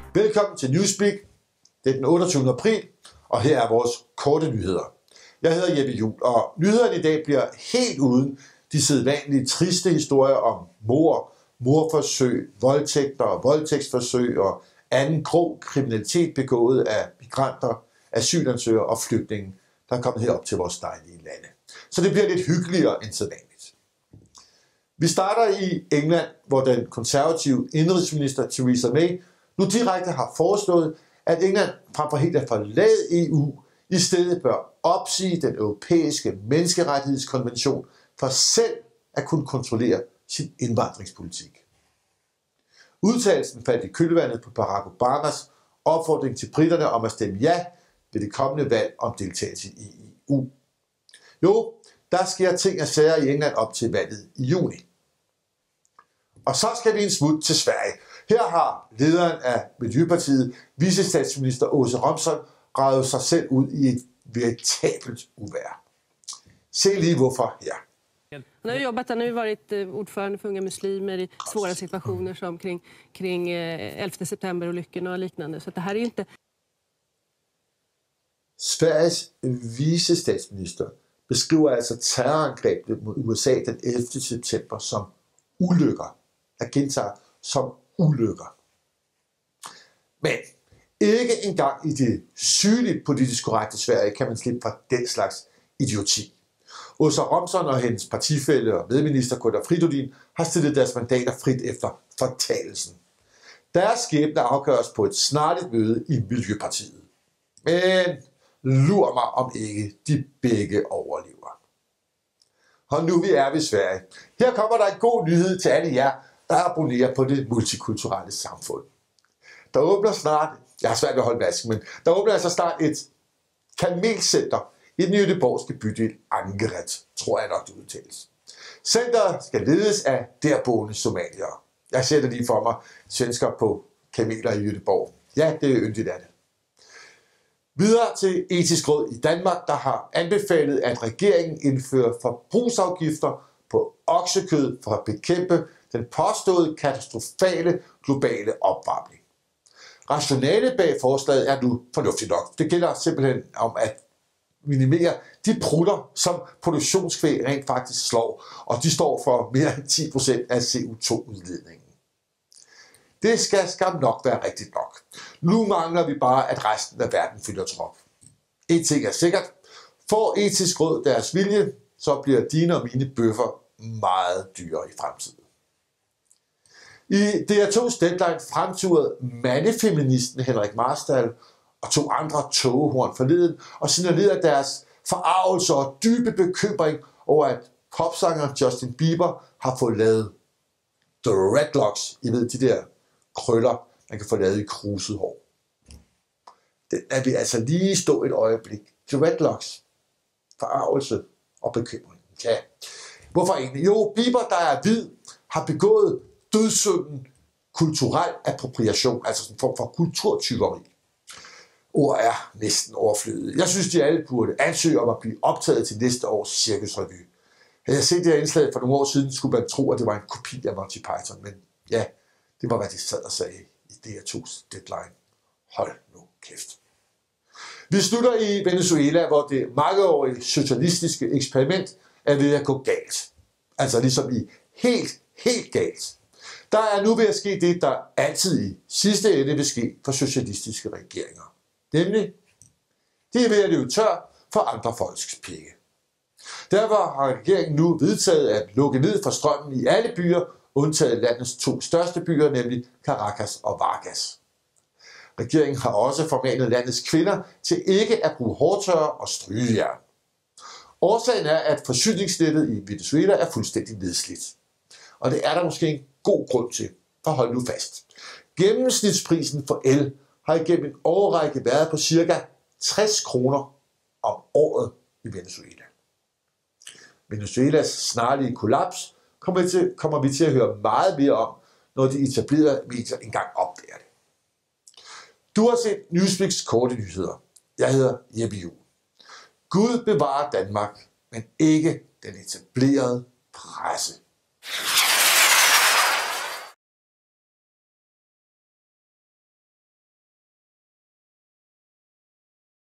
Velkommen til Newspeak. Det er den 28. april, og her er vores korte nyheder. Jeg hedder Jeppe Juhl, og nyhederne i dag bliver helt uden de sædvanlige triste historier om mord, mordforsøg, voldtægter, voldtægtsforsøg og anden grov kriminalitet begået af migranter, asylansøgere og flygtninge, der er kommet herop til vores dejlige lande. Så det bliver lidt hyggeligere end sædvanligt. Vi starter i England, hvor den konservative indenrigsminister Theresa May nu direkte har foreslået, at England frem for helt at forlade EU, i stedet bør opsige den europæiske menneskerettighedskonvention for selv at kunne kontrollere sin indvandringspolitik. Udtalelsen faldt i kølvandet på Barack Obamas opfordring til briterne om at stemme ja ved det kommende valg om deltagelse i EU. Jo, der sker ting og sager i England op til valget i juni. Og så skal vi en smut til Sverige. Her har lederen af Miljöpartiet, vicestatsminister Åsa Romson, gravet sig selv ud i et veritabelt uvejr. Se lige hvorfor her. Han har ju varit ordförande för Unga Muslimer i svåra situationer som kring 11 september-olyckan och liknande. Så det här är inte... Sveriges vicestatsminister beskriver altså terrorangrebet mod USA den 11. september som ulykker. Jeg gentager, som ulykker. Men ikke engang i det sygeligt politisk korrekte Sverige kan man slippe fra den slags idioti. Åsa Romson og hendes partifælle og medminister Gustav Fridolin har stillet deres mandater frit efter fortalelsen. Deres skæbne afgøres på et snarligt møde i Miljøpartiet. Men lur mig om ikke de begge overlever. Og nu vi er ved Sverige. Her kommer der en god nyhed til alle jer, der abonnerer på det multikulturelle samfund. Der åbner snart, jeg har svært ved at holde vasken, men der åbner altså snart et kamelcenter i den göteborgske bydel Angered, tror jeg nok det udtales. Centeret skal ledes af derboende somaliere. Jeg ser det lige for mig, svensker på kameler i Göteborg. Ja, det er yndigt af det. Videre til Etisk Råd i Danmark, der har anbefalet, at regeringen indfører forbrugsafgifter på oksekød for at bekæmpe den påståede katastrofale globale opvarmning. Rationalet bag forslaget er nu fornuftigt nok. Det gælder simpelthen om at minimere de prutter, som produktionskvæg rent faktisk slår, og de står for mere end 10% af CO2-udledningen. Det skal skam nok være rigtigt nok. Nu mangler vi bare, at resten af verden fylder trop. En ting er sikkert. Får Etisk Råd deres vilje, så bliver dine og mine bøffer meget dyrere i fremtiden. I DR2's Deadline fremturede mandefeministen Henrik Marstal og 2 andre tågehorn forleden og signalerede deres forarvelse og dybe bekymring over, at popsangeren Justin Bieber har fået lavet dreadlocks. I ved, de der krøller, man kan få lavet i kruset hår. Den er vi altså lige stå et øjeblik. Dreadlocks. Forarvelse og bekymring. Ja. Hvorfor egentlig? Jo, Bieber, der er hvid, har begået dødssynden kulturel appropriation, altså en form for kulturtyveri. Ord er næsten overflødige. Jeg synes, de alle burde ansøge om at blive optaget til næste års cirkusrevy. Havde jeg set det her indslag for nogle år siden, skulle man tro, at det var en kopi af Monty Python, men ja, det var, hvad de sad og sagde i DR2's Deadline. Hold nu kæft. Vi slutter i Venezuela, hvor det mangeårige socialistiske eksperiment er ved at gå galt. Altså ligesom i helt galt. Der er nu ved at ske det, der altid i sidste ende vil ske for socialistiske regeringer. Nemlig, det er ved at løbe tør for andre folks penge. Derfor har regeringen nu vedtaget at lukke ned for strømmen i alle byer, undtaget landets 2 største byer, nemlig Caracas og Vargas. Regeringen har også formanet landets kvinder til ikke at bruge hårtørrer og strygejern. Årsagen er, at forsyningsnettet i Venezuela er fuldstændig nedslidt. Og det er der måske en god grund til, for hold nu fast. Gennemsnitsprisen for el har igennem en årrække været på ca. 60 kroner om året i Venezuela. Venezuelas snarlige kollaps kommer vi til at høre meget mere om, når de etablerede medier engang opdager det. Du har set Newspeaks korte nyheder. Jeg hedder Jeppe Juhl. Gud bevarer Danmark, men ikke den etablerede presse.